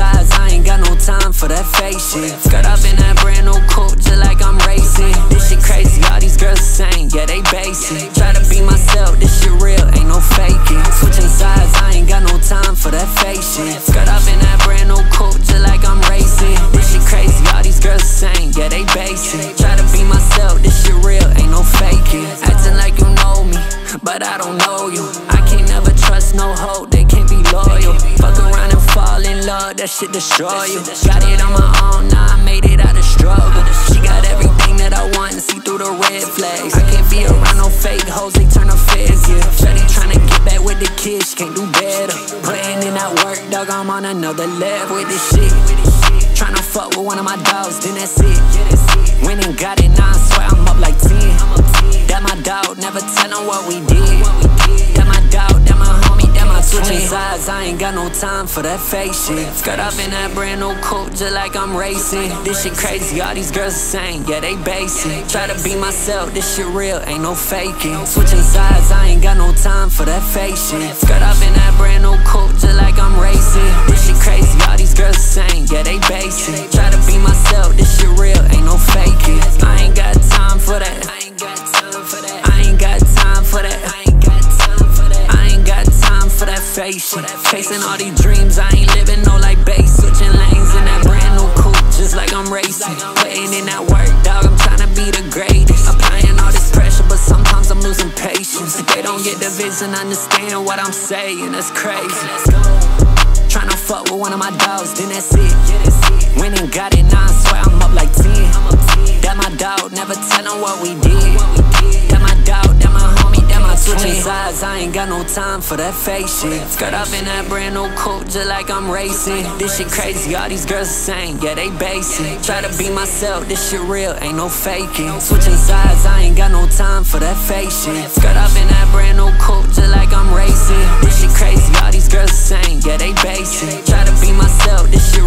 sides, I ain't got no time for that fake shit. Skirt up in that brand new coupe, just like I'm racing. This shit crazy, all these girls the same, yeah, they basic. Try to be myself, this shit real, ain't no faking. Switching sides, I ain't got no time for that fake shit. Skirt up in that brand new coupe, just like I'm racing. This shit crazy, all these girls the same, yeah, they basic. Try to be myself, this shit real, ain't no faking. Acting like you know me, but I don't know you. I can't never trust no hoe, they can't be loyal. Fuck around and fall in love, that shit destroy you. Got it on my own, now I made it out of struggle. She got everything that I want and see through the red flags. I can't be around no fake hoes, they turn her feds, yeah. Shawty tryna get back with the kids, she can't do better. Putting in that work, dog, I'm on another level with this shit. Tryna fuck with one of my dogs, then that's it. Went and got it, now I swear I'm up like 10. That my dog, never tell him what we did. That my dog, that my homie, that my switching sides, I ain't got no time for that fake shit. Skirt up in that brand new coupe, just like I'm racing. This shit crazy, all these girls the same, yeah, they basic. Try to be myself, this shit real, ain't no faking. Switching sides, I ain't got no time for that fake shit. Skirt up in that brand new coupe, just like I'm racing. This shit crazy, all these girls the same, yeah, they basic. Try to be myself, this shit real, ain't no faking. I ain't got time for that. I ain't got time for that. I ain't got time for that. I ain't got time for that. I ain't got time for that fake shit. Chasing all these dreams, I ain't living no like base. Switching lanes in that brand new coupe, just like I'm racing. Putting in that work, dog, I'm tryna be the greatest. Applying all this pressure, but sometimes I'm losing patience. They don't get the vision, understand what I'm saying, that's crazy. Tryna fuck with one of my dogs, then that's it. Went and got it, now I swear I'm up like 10. That my dog, never tell him what we did. That my dog, that my homie, that my switching sides, I ain't got no time for that fake shit. Skirt up in that brand new coupe, just like I'm racing. This shit crazy, all these girls the same, yeah, they basic. Try to be myself, this shit real, ain't no faking. Switching sides, I ain't got no time for that fake shit. Skirt up in that brand new coupe, just like I'm racing. This shit crazy, all these girls the same, yeah, they basic. Try to be myself, this shit